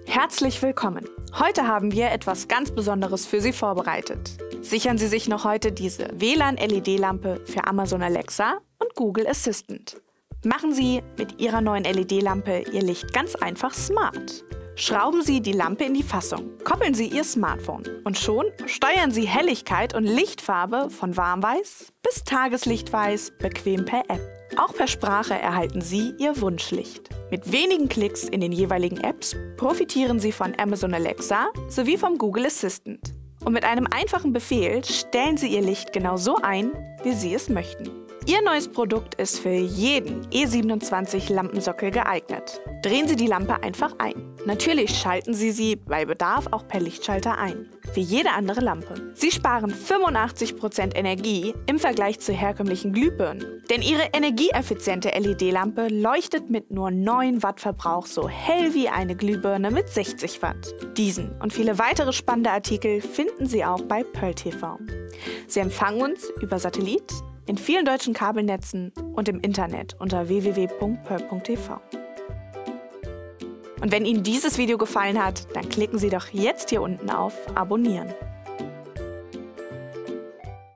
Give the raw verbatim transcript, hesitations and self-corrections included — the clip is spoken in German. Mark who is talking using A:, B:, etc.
A: Herzlich willkommen! Heute haben wir etwas ganz Besonderes für Sie vorbereitet. Sichern Sie sich noch heute diese W L A N-L E D-Lampe für Amazon Alexa und Google Assistant. Machen Sie mit Ihrer neuen L E D-Lampe Ihr Licht ganz einfach smart. Schrauben Sie die Lampe in die Fassung, koppeln Sie Ihr Smartphone und schon steuern Sie Helligkeit und Lichtfarbe von Warmweiß bis Tageslichtweiß bequem per App. Auch per Sprache erhalten Sie Ihr Wunschlicht. Mit wenigen Klicks in den jeweiligen Apps profitieren Sie von Amazon Alexa sowie vom Google Assistant. Und mit einem einfachen Befehl stellen Sie Ihr Licht genau so ein, wie Sie es möchten. Ihr neues Produkt ist für jeden E siebenundzwanzig Lampensockel geeignet. Drehen Sie die Lampe einfach ein. Natürlich schalten Sie sie bei Bedarf auch per Lichtschalter ein, wie jede andere Lampe. Sie sparen fünfundachtzig Prozent Energie im Vergleich zu herkömmlichen Glühbirnen. Denn Ihre energieeffiziente L E D-Lampe leuchtet mit nur neun Watt Verbrauch so hell wie eine Glühbirne mit sechzig Watt. Diesen und viele weitere spannende Artikel finden Sie auch bei Pearl T V. Sie empfangen uns über Satellit, in vielen deutschen Kabelnetzen und im Internet unter w w w punkt pearl punkt t v. Und wenn Ihnen dieses Video gefallen hat, dann klicken Sie doch jetzt hier unten auf Abonnieren.